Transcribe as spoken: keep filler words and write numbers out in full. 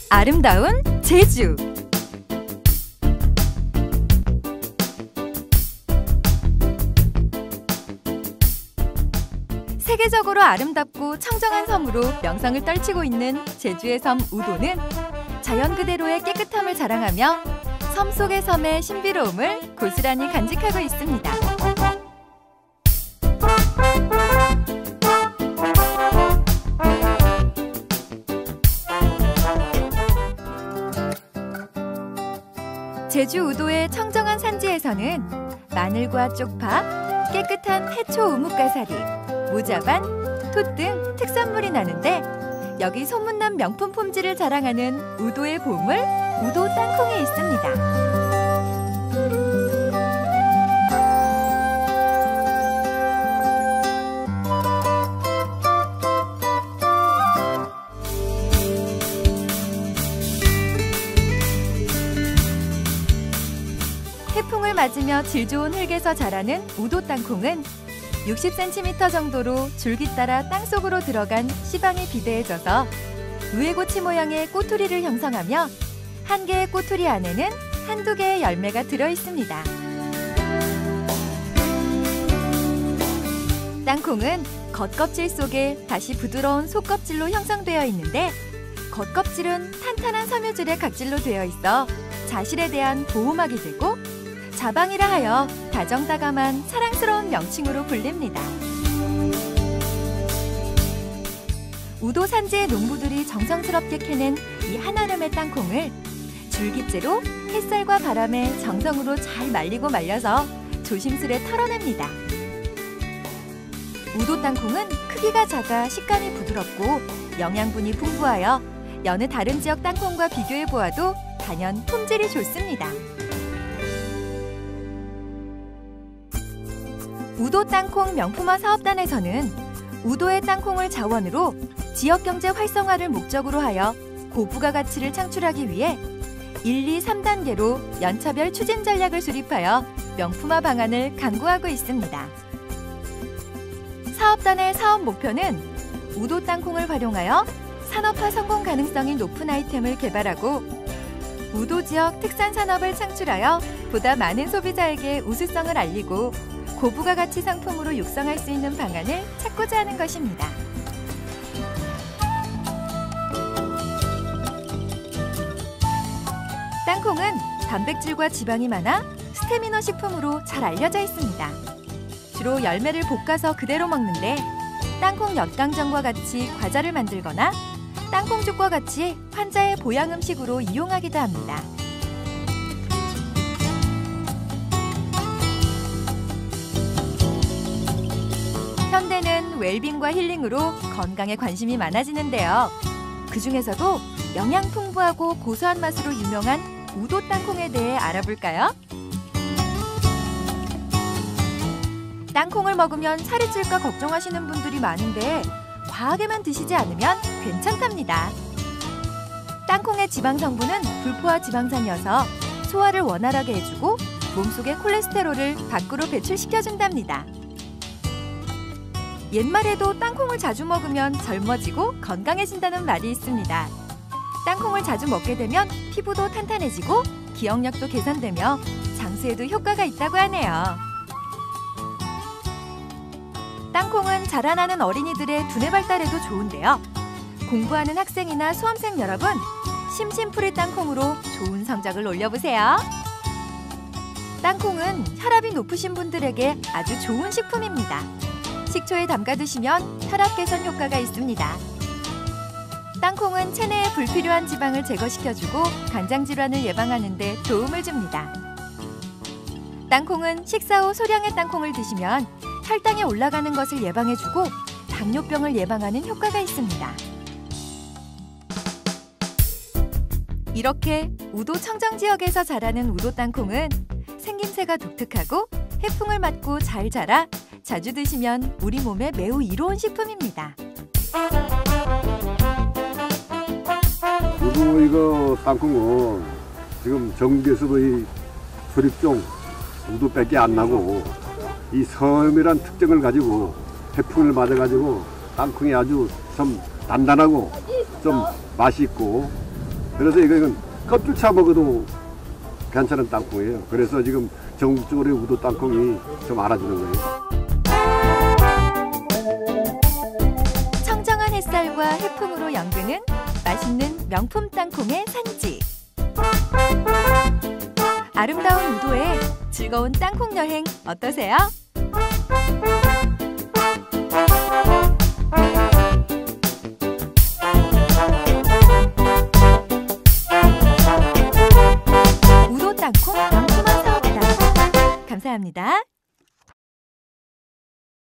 아름다운 제주. 세계적으로 아름답고 청정한 섬으로 명성을 떨치고 있는 제주의 섬 우도는 자연 그대로의 깨끗함을 자랑하며 섬 속의 섬의 신비로움을 고스란히 간직하고 있습니다. 제주 우도의 청정한 산지에서는 마늘과 쪽파, 깨끗한 해초 우뭇가사리, 모자반, 톳 등 특산물이 나는데 여기 소문난 명품 품질을 자랑하는 우도의 보물, 우도 땅콩이 있습니다. 해풍을 맞으며 질 좋은 흙에서 자라는 우도 땅콩은 육십 센티미터 정도로 줄기 따라 땅속으로 들어간 씨방이 비대해져서 누에고치 모양의 꼬투리를 형성하며 한 개의 꼬투리 안에는 한두 개의 열매가 들어있습니다. 땅콩은 겉껍질 속에 다시 부드러운 속껍질로 형성되어 있는데 겉껍질은 탄탄한 섬유질의 각질로 되어 있어 자실에 대한 보호막이 되고 자방이라 하여 다정다감한 사랑스러운 명칭으로 불립니다. 우도 산지의 농부들이 정성스럽게 캐낸 이 한아름의 땅콩을 줄기째로 햇살과 바람에 정성으로 잘 말리고 말려서 조심스레 털어냅니다. 우도 땅콩은 크기가 작아 식감이 부드럽고 영양분이 풍부하여 여느 다른 지역 땅콩과 비교해보아도 단연 품질이 좋습니다. 우도 땅콩 명품화 사업단에서는 우도의 땅콩을 자원으로 지역경제 활성화를 목적으로 하여 고부가 가치를 창출하기 위해 일, 이, 삼 단계로 연차별 추진 전략을 수립하여 명품화 방안을 강구하고 있습니다. 사업단의 사업 목표는 우도 땅콩을 활용하여 산업화 성공 가능성이 높은 아이템을 개발하고 우도 지역 특산 산업을 창출하여 보다 많은 소비자에게 우수성을 알리고 고부가 가치 상품으로 육성할 수 있는 방안을 찾고자 하는 것입니다. 땅콩은 단백질과 지방이 많아 스테미너 식품으로 잘 알려져 있습니다. 주로 열매를 볶아서 그대로 먹는데 땅콩 엿강정과 같이 과자를 만들거나 땅콩죽과 같이 환자의 보양 음식으로 이용하기도 합니다. 현대는 웰빙과 힐링으로 건강에 관심이 많아지는데요. 그중에서도 영양 풍부하고 고소한 맛으로 유명한 우도 땅콩에 대해 알아볼까요? 땅콩을 먹으면 살이 찔까 걱정하시는 분들이 많은데 과하게만 드시지 않으면 괜찮답니다. 땅콩의 지방 성분은 불포화 지방산이어서 소화를 원활하게 해주고 몸속의 콜레스테롤을 밖으로 배출시켜준답니다. 옛말에도 땅콩을 자주 먹으면 젊어지고 건강해진다는 말이 있습니다. 땅콩을 자주 먹게 되면 피부도 탄탄해지고 기억력도 개선되며 장수에도 효과가 있다고 하네요. 땅콩은 자라나는 어린이들의 두뇌 발달에도 좋은데요. 공부하는 학생이나 수험생 여러분, 심심풀이 땅콩으로 좋은 성적을 올려보세요. 땅콩은 혈압이 높으신 분들에게 아주 좋은 식품입니다. 식초에 담가 드시면 혈압 개선 효과가 있습니다. 땅콩은 체내에 불필요한 지방을 제거시켜주고 간장 질환을 예방하는 데 도움을 줍니다. 땅콩은 식사 후 소량의 땅콩을 드시면 혈당이 올라가는 것을 예방해주고 당뇨병을 예방하는 효과가 있습니다. 이렇게 우도 청정지역에서 자라는 우도 땅콩은 생김새가 독특하고 해풍을 맞고 잘 자라 자주 드시면 우리 몸에 매우 이로운 식품입니다. 우도 이거 땅콩은 지금 전국에서도 이 수립종 우도밖에 안 나고 이 섬이란 특징을 가지고 해풍을 맞아가지고 땅콩이 아주 좀 단단하고 좀 맛있고 그래서 이건 껍질 차 먹어도 괜찮은 땅콩이에요. 그래서 지금 전국적으로 우도 땅콩이 좀 알아주는 거예요. 청정한 햇살과 해풍으로 연근은 맛있는 명품 땅콩의 산지. 아름다운 우도에 즐거운 땅콩 여행 어떠세요? 우도 땅콩 명품화 사업단 감사합니다.